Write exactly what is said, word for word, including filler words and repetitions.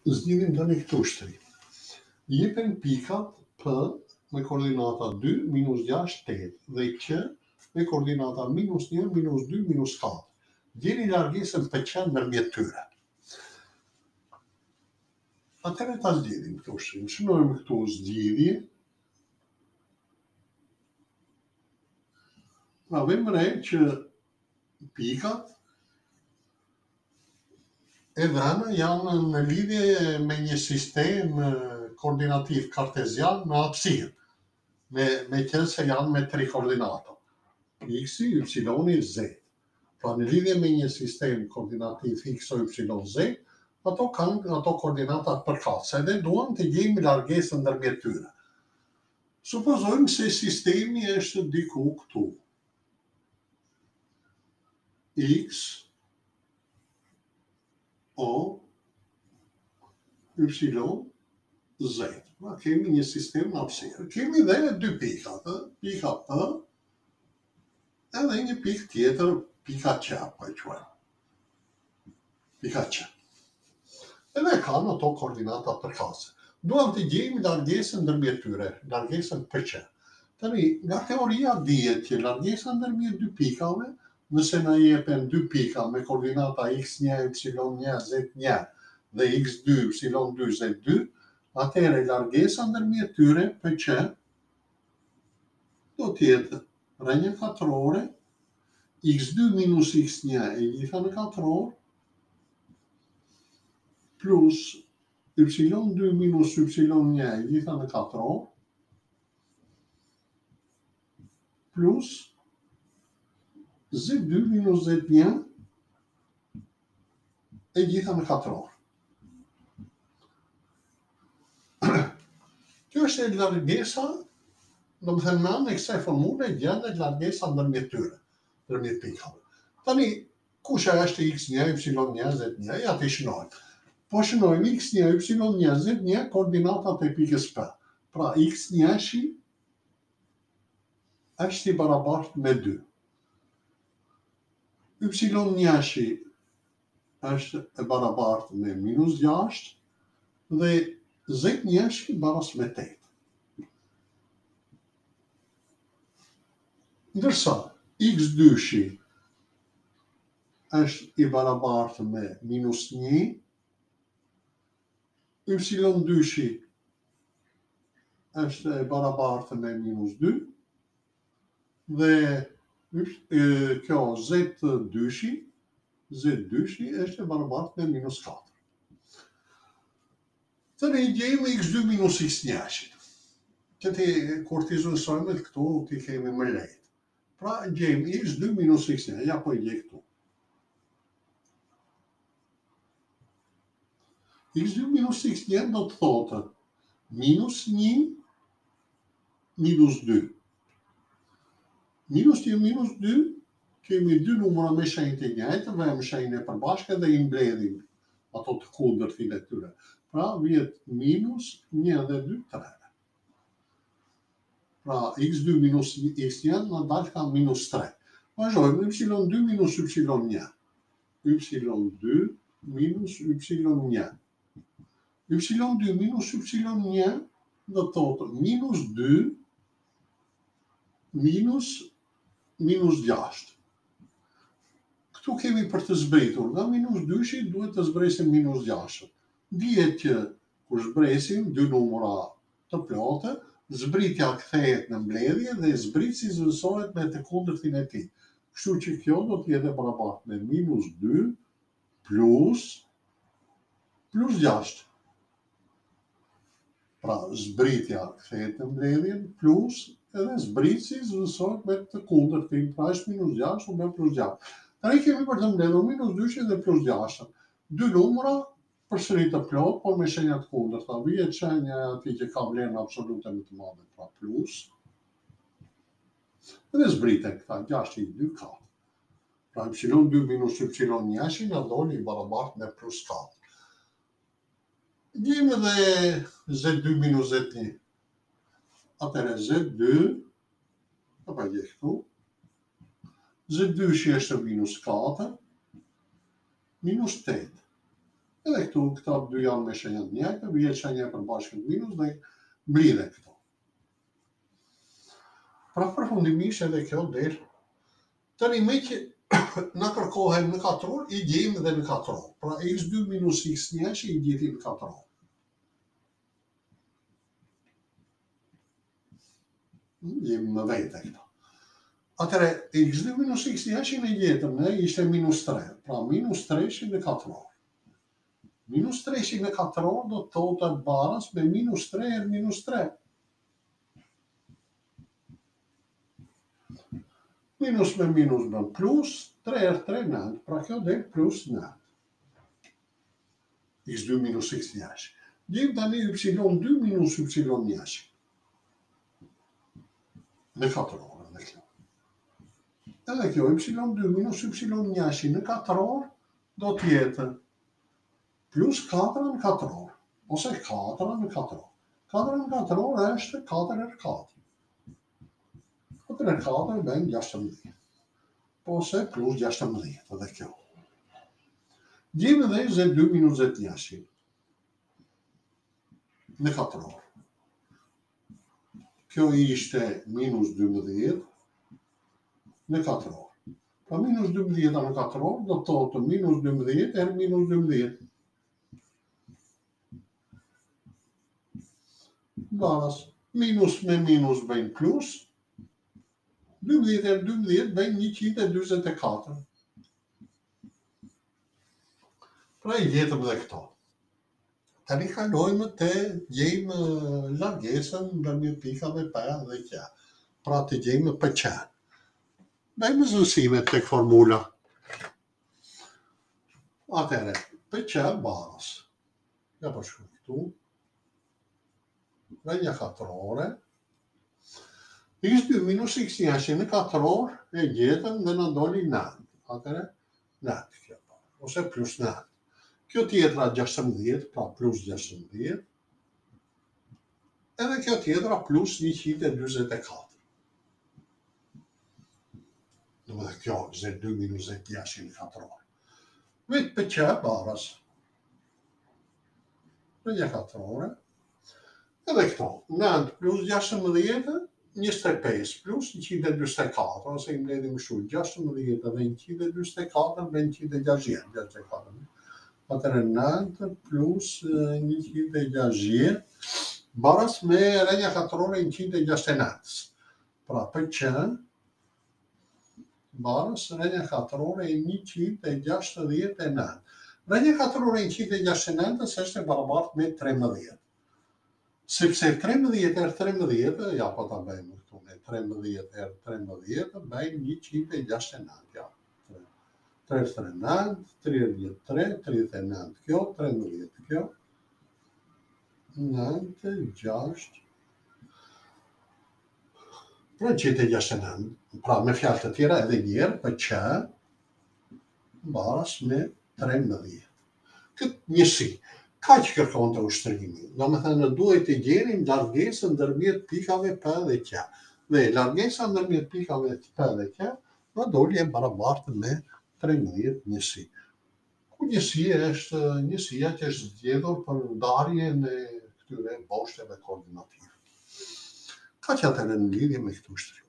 zgjidhim tani këto shtri. Jepen pikat P me koordinata dy, minus gjashtë, tetë dhe Q me koordinata minus një, minus dy, minus katër. Gjeni largesën P Q ndërmjet tyre. Atëherë ta zgjidhim këto shtrim. Shënojmë këtu zgjidhje. Pra vëmë re që pikat e dhëna janë në lidhje me një sistem koordinativ kartezian në hapësirë, me, me që se janë me tri koordinata, x, y, z. Pra në lidhje me një sistem koordinativ x, y, z, ato kanë ato koordinatat përkatëse dhe duam të gjejmë largesën ndërmjet tyre. Supozojmë se sistemi është diku këtu. X, O, Y, Z. Pra kemi një sistem në hapësirë. Kemi dhe dy pikat, pika P, edhe një pikë tjetër, pika Q, po e quajmë. Pika Q. Edhe kanë ato koordinata përkatëse. Duam të gjejmë largesën ndërmjet tyre, largesën P Q. Tani, nga teoria dihet që largesa ndërmjet dy pikave, nëse na jepen dy pika me koordinata x një, y një, z një dhe x dy, y dy, z dy, atëherë largesa ndërmjet tyre P Q do të jetë rrënjë katrore, x dy minus x një e gjitha në katror, plus y dy minus y një e gjitha në katror, plus z dy minus z një e gjitha në katror. Kjo është e largesa, do më thënë me anë e kësaj formule gjendet largesa ndërmjet tyre, ndërmjet pikave. Tani, kush është x një, y një, z një, ja të shënojmë. Po shënojmë x një, y një, z një, koordinatat e pikës P. Pra x një është i barabartë me dy. Y një është e barabartë me minus gjashtë dhe z një është i baras me tetë. Ndërsa x dy është i barabartë me minus një, y dy është e barabartë me minus dy, dhe kjo z dy, z dy është e barabartë me minus katër. Të ne gjejmë x dy minus x një. Që ti kur t'i zënsojmë këtu t'i kemi më lehtë. Pra gjejmë x dy minus x një, ja po i gjej këtu. x dy minus x një do të thotë minus një minus dy. Minus një minus dy, kemi dy numra me shenjë të njëjtë, vëmë shenjën e përbashkët dhe i mbledhim ato të kundërtin e tyre. Pra vjet minus një dhe dy, tre. Pra x dy minus x një në dalë ka minus tre. Vazhdojmë y dy minus y një. y dy minus y një. y dy minus y një do të thotë minus dy minus minus gjashtë. Këtu kemi për të zbritur, nga minus dy duhet të zbresim minus gjashtë. Dihet që kur zbresim dy numra të plotë, zbritja kthehet në mbledhje dhe zbritësi zëvendësohet me të kundërtin e tij. Kështu që kjo do të jetë e barabartë me minus dy plus plus gjashtë. Pra zbritja kthehet në mbledhjen plus edhe zbritësi zëvendësohet me të kundërtin, pra është minus gjashtë me plus gjashtë. Tani kemi për të mbledhur minus dy dhe plus gjashtë. Dy numra përsëri të plot, por me shenja të kundërta. Vihet shenja aty që ka vlerën absolute më të madhe, pra plus. Dhe zbriten këta gjashtë i dy katër. Pra y dy minus y një na doli i barabartë me plus katër. Gjejmë edhe z dy minus z një. Atëherë z dy, apo gjej këtu, z dy është minus katër, minus tetë. Edhe këtu këta dy janë me shenjat njëjta, vjen shenja e përbashkët minus dhe mblidhen këto. Pra përfundimisht edhe kjo del. Tani me që na kërkohet në katror, i gjejmë edhe në katror. Pra x dy minus x një që i gjeti në katror. Gjejmë në vete këta. Atëre, x dy minus x një që në gjetëm, ne ishte minus tre. Pra minus tre që në katror. Minus tre që në katror do të thotë baras me minus tre e minus tre. Minus me minus bën plus, tre e tre nëntë, pra kjo del plus nëntë. x dy minus x një. Gjejmë tani y dy minus y një. Në katror, edhe kjo. Edhe kjo y dy minus y një në katror do të jetë plus katër në katror, ose katër në katror. katër në katror është katër e katër. katër e katër bën gjashtëmbëdhjetë. Ose plus gjashtëmbëdhjetë, edhe kjo. Gjejmë edhe z dy minus z një në katror. Kjo ishte minus dymbëdhjetë në katror. Pra minus dymbëdhjetë në katror do të thotë minus dymbëdhjetë e minus dymbëdhjetë. Baras, minus me minus bëjnë plus, dymbëdhjetë e dymbëdhjetë bëjnë njëqind e dymbëdhjetë e katër. Pra i gjetëm dhe këto. Tani kalojmë të gjejmë largesën ndërmjet pikave P dhe Q. Pra të gjejmë P Q. Bëjmë zësimet tek formula. Atëre, P Q baras. Ja po shkruaj këtu. Rënja katrore. x dy minus x një në katror e gjetëm dhe në doli nëntë. Atëre, nëntë kjo. Ose plus nëntë. Kjo tjetra gjashtëmbëdhjetë, pra plus gjashtëmbëdhjetë. Edhe kjo tjetra plus njëqind e dymbëdhjetë e katër. Dhe dhe kjo z dy minus z një në katror. Vetë P Q baras. Rënja katrore. Edhe këto, nëntë plus gjashtëmbëdhjetë, njëzet e pesë plus njëqind e dymbëdhjetë e katër, ose i mbledhim kështu, gjashtëmbëdhjetë dhe njëqind e dymbëdhjetë e katër bën njëqind e gjashtëdhjetë e katër. Atëre nëntë plus njëqind e gjashtëdhjetë, baras me rënja katrore njëqind e gjashtëdhjetë e nëntës. Pra P Q baras rënja katrore njëqind e gjashtëdhjetë e nëntë. Rënja katrore njëqind e gjashtëdhjetë e nëntës është e barabartë me trembëdhjetë. Sepse trembëdhjetë e trembëdhjetë, ja po ta bëjmë këtu me trembëdhjetë e trembëdhjetë, bëjmë njëqind e gjashtëdhjetë e nëntë. Ja. tridhjetë e nëntë, tridhjetë e tre, tridhjetë e nëntë kjo, trembëdhjetë kjo. nëntë, gjashtë. Pra njëqind e gjashtëdhjetë e nëntë. Pra me fjalë të tjera edhe një herë P Q baras me trembëdhjetë. Këtë njësi. Ka që kërkon të ushtrimi, do me thënë duhet të gjenim largesën ndërmjet pikave P dhe Q. Dhe largesa ndërmjet pikave P dhe Q do doli e barabartë me trembëdhjetë njësi. Ku njësia është njësia që është zgjedhur për ndarjen e këtyre boshteve koordinative. Ka që atëre në lidhje me këtë ushtrim.